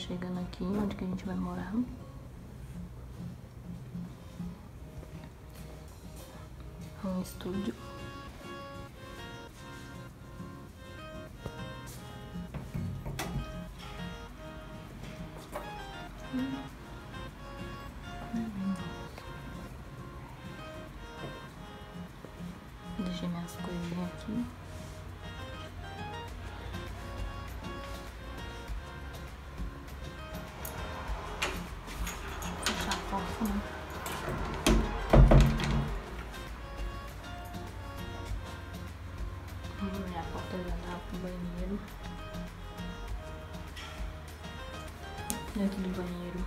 chegando aqui onde que a gente vai morar. Um estúdio. Deixei minhas coisinhas aqui. Fechar a porta, né? Minha porta já tá pro banheiro. Dentro do banheiro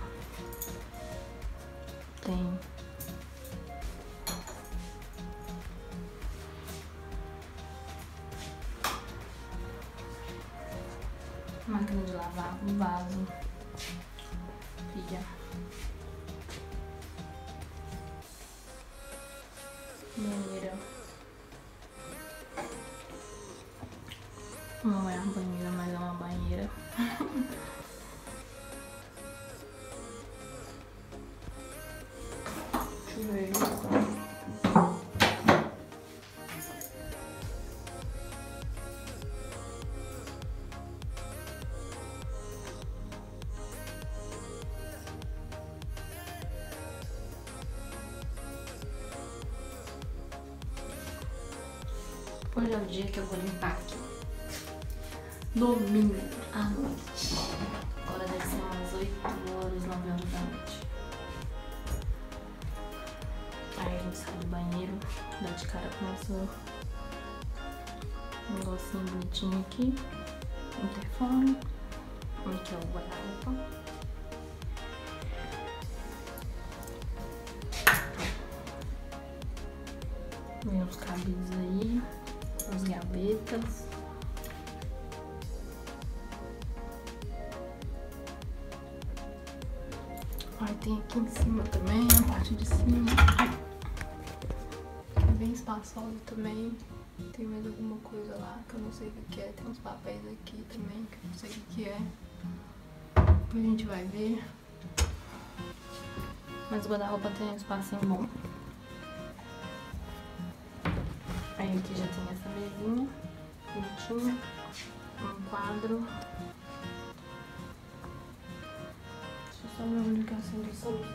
tem máquina de lavar, um vaso, pia, banheira. Não é uma banheira, mas é uma banheira. Chuveiro. Hoje é o dia que eu vou limpar aqui. Domingo à noite. Agora deve ser umas 8 horas, 9 horas da noite. Aí a gente sai do banheiro, dá de cara com nosso negocinho bonitinho aqui. Interfone. Aqui é o guarda-roupa. Vem os cabides aí, as gavetas. Aí tem aqui em cima também, a parte de cima. É bem espaçoso também. Tem mais alguma coisa lá que eu não sei o que é. Tem uns papéis aqui também que eu não sei o que é. Depois a gente vai ver. Mas o guarda-roupa tem um espacinho bom. Aí aqui já tem essa mesinha bonitinha, um quadro. Deixa eu só ver onde que eu acendo essa luz.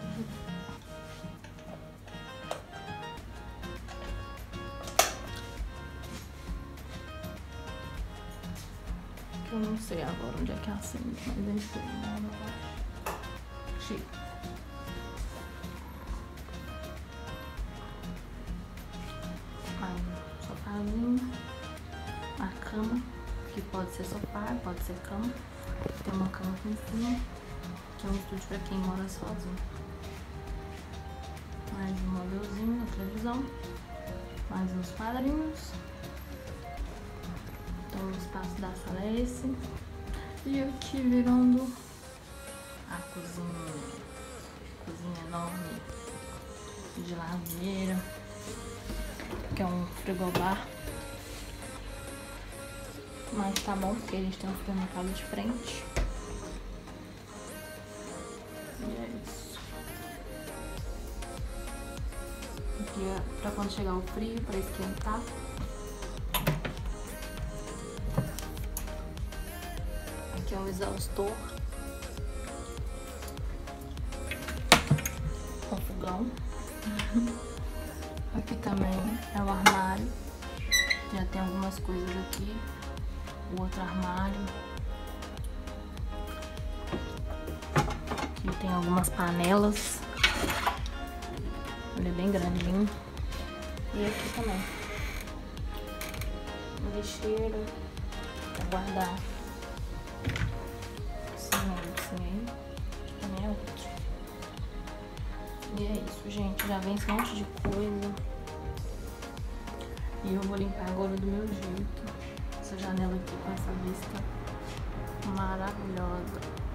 Que eu não sei agora onde é que acende, mas enfim, chique. Sofazinho, a cama, que pode ser sofá, pode ser cama. Tem uma cama aqui em cima, que é um estúdio pra quem mora sozinho. Mais um móvelzinho na televisão, mais uns quadrinhos. Então o espaço da sala é esse. E aqui virando a cozinha. Cozinha enorme de lareira, que é um frigobar. Mas tá bom, porque a gente tem um supermercado de frente. E é isso. Aqui é pra quando chegar o frio, pra esquentar. Aqui é um exaustor. Com fogão. Aqui também é o armário. Já tem algumas coisas aqui. O outro armário. Aqui tem algumas panelas. Ele é bem grandinho. E aqui também. Um lixeiro pra guardar. Sim aí. Também é outro. E é isso, gente. Já vem esse monte de coisa. E eu vou limpar agora do meu jeito. Essa janela aqui com essa vista maravilhosa.